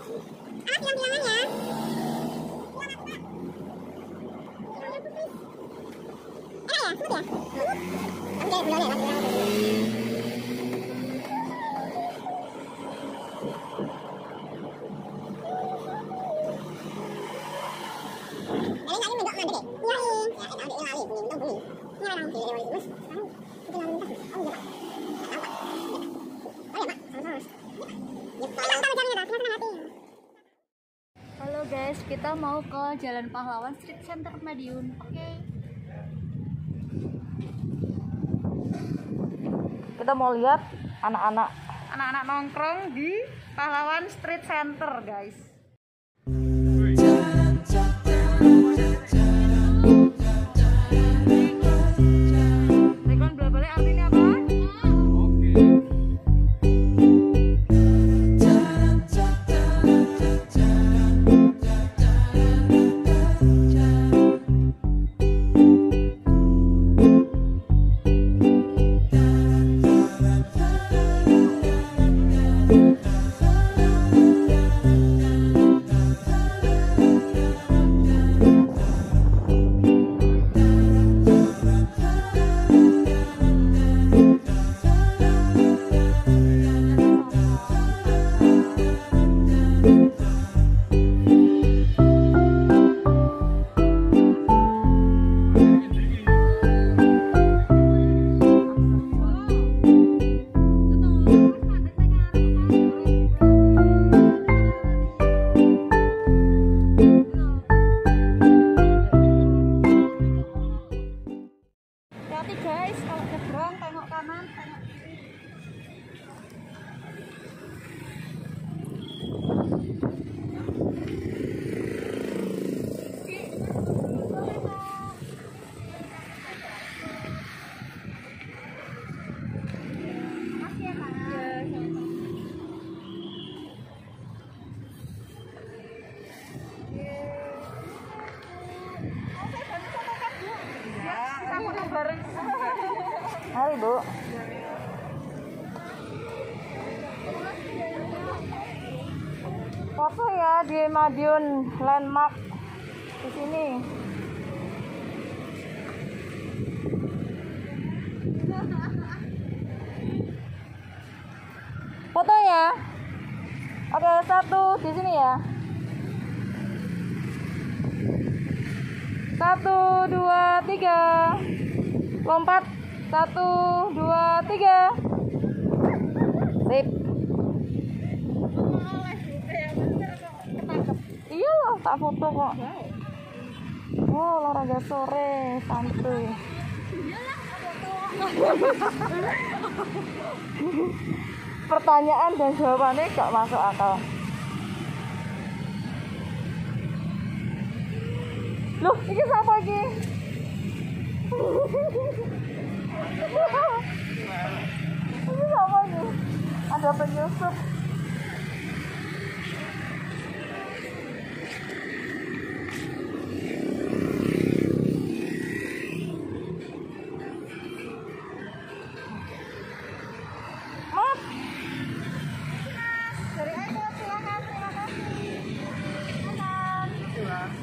Halo guys, kita mau ke Jalan Pahlawan Street Center Madiun. Oke. Kita mau lihat anak-anak nongkrong di Pahlawan Street Center, guys. Rekon balik artinya apa? Hati guys, kalau nyebrang tengok kanan, tengok kiri. Makasih ya Kak. Mari Bu. Foto ya di Madiun Landmark di sini. Foto ya. Oke, satu di sini ya. 1, 2, 3. Lompat. 1, 2, 3. Sip. Iya loh, tak foto kok. Oh, olahraga sore, santuy. Pertanyaan dan jawabannya gak masuk akal. Loh, ini siapa lagi? Ini siapa nih? Ada penyusup. Mat. Dari aja silakan, terima kasih. Silakan.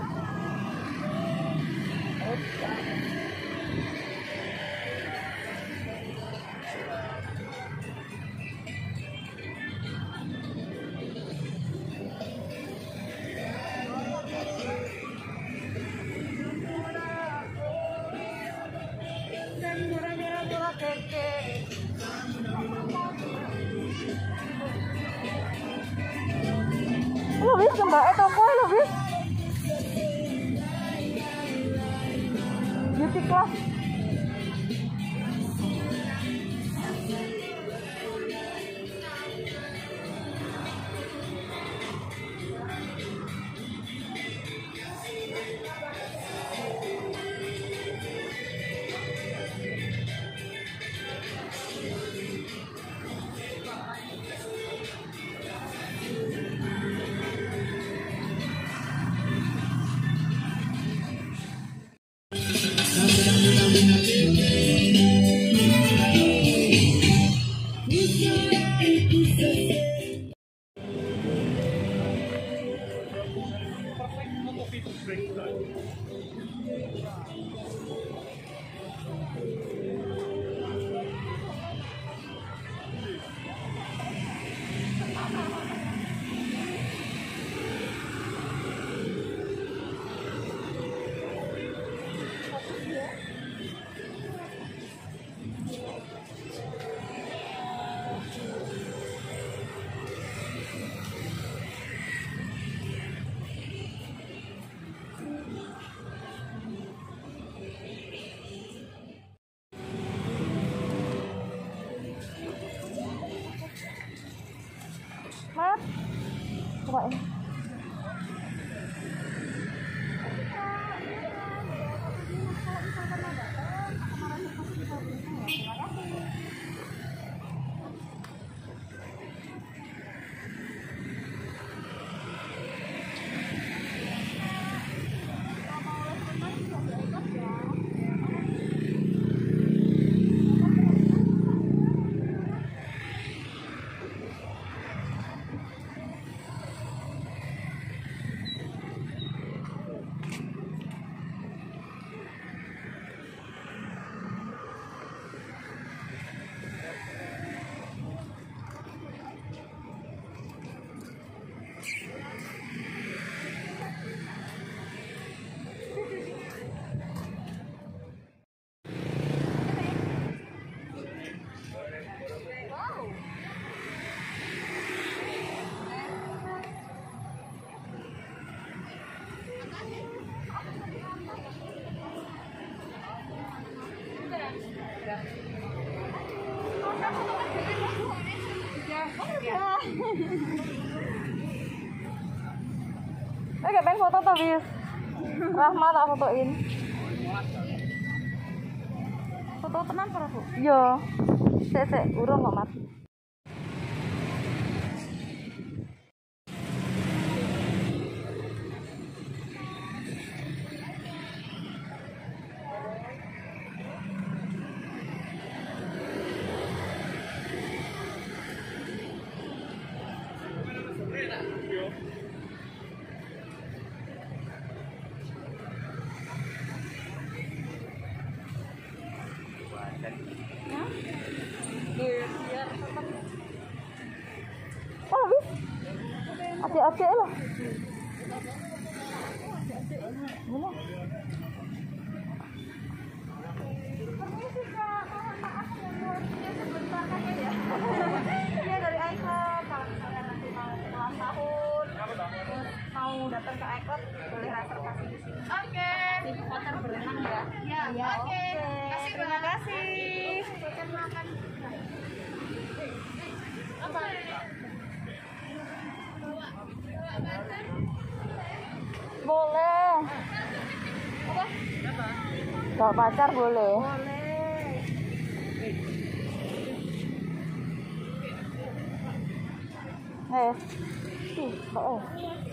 Lo bis kembali toko lo bis. Beauty class. Cobain. Gak pengen foto tuh bis. Rahma tak fotoin. Foto tenan para bu? Iya. Sek urung kok mat. Oh, bis. Acik-acik lah. Mana? Permisi Kak, mohon maaf ya buatnya sebentar aja ya. Iya dari iCloud. Kalau misalnya nanti mau ulang tahun, terus mau datang ke iCloud, boleh reservasi di sini. Oke. Di hotel berenang ya. Iya. Oke. Terima kasih. Silakan makan. Apa? Boleh. Apa? Kalau pacar boleh. Boleh. Mbak.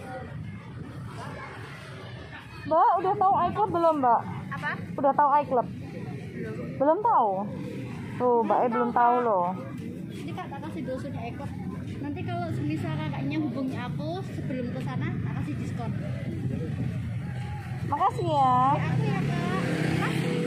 Mbak, udah tahu iClub belum, Mbak? Apa? Udah tahu iClub? Belum tahu. Tuh, Mbak belum tahu loh. Ini Kak kasih dulu sudah iClub. Nanti kalau misal kakaknya hubungi aku sebelum ke sana, tak kasih diskon. Makasih ya. Aku ya Kak. Makasih.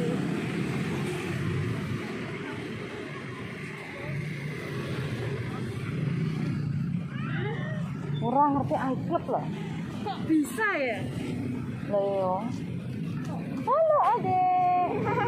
Kurang ngerti iClub loh. Kok bisa ya? Leo. Halo adek.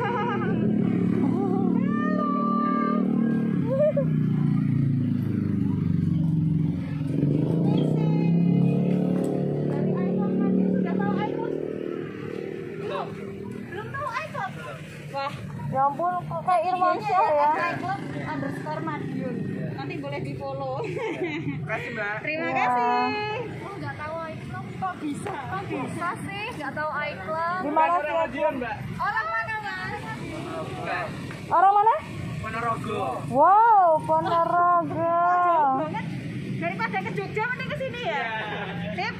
Ya ampun, kayak Irmansyah ya. @iClub_Madiun. Nanti boleh di follow. Makasih Mbak. Terima Ya. kasih. Oh nggak tahu iClub kok bisa? Kok bisa sih? Nggak tahu iClub. Di Gimana sih? Madiun Mbak. Orang mana Mas? Orang mana? Ponorogo. Wow, Ponorogo. Banget. Daripada ke Jogja mending ke sini ya. Sip.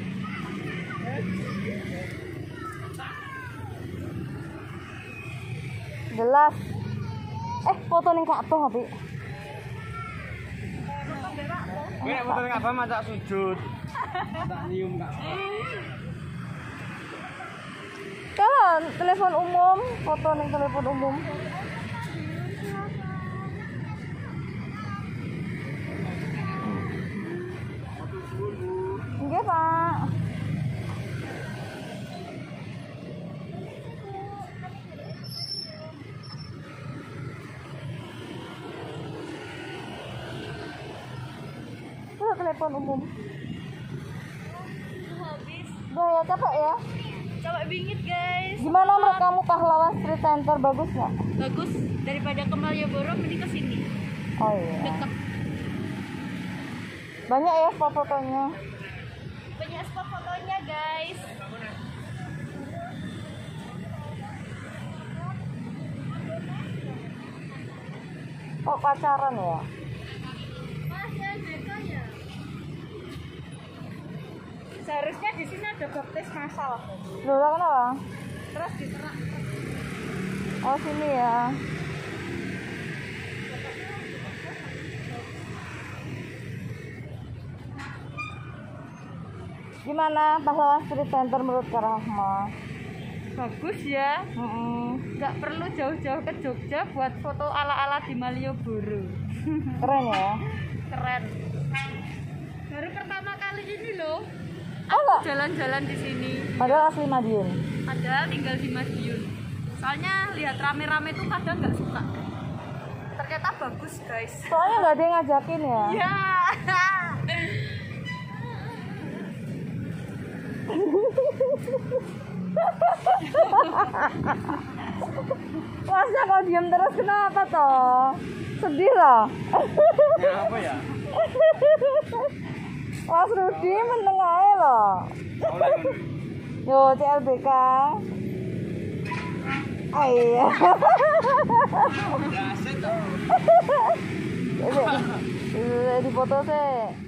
Jelas. Foto ning Ka'bah tapi. Gue nek foto ning apa macak sujud. Tak nyium Kak. Kan telepon umum, foto ning telepon umum. Nggih, Pak. Telepon umum. Habis. Udah ya, capek ya? Coba bingit guys. Gimana menurut kamu Pahlawan Street Center, bagus nggak? Bagus daripada ke Malioboro mending ke sini. Oh iya. Dekat. Banyak ya spot fotonya. banyak spot fotonya guys. Kok pacaran ya? Masih ada ya. Seharusnya di sini ada baptis masal. Loh, lah kenapa? Terus diterak. Oh, sini ya. Gimana Pahlawan Street Center menurut Kak Rahma? Bagus ya. Nggak perlu jauh-jauh ke Jogja buat foto ala-ala di Malioboro. Keren ya? Keren. Baru pertama kali ini loh. Oh, enggak? Jalan-jalan di sini. Padahal asli Madiun. Padahal tinggal di Madiun. Soalnya lihat rame-rame tuh kadang nggak suka. Ternyata bagus guys. Soalnya nggak ada yang ngajakin ya? Ya. Masa kau diam terus kenapa toh? Sedih loh. Ya apa ya? Mas Rudi meneng ae loh. Yo CLBK. Iya. Di foto sih.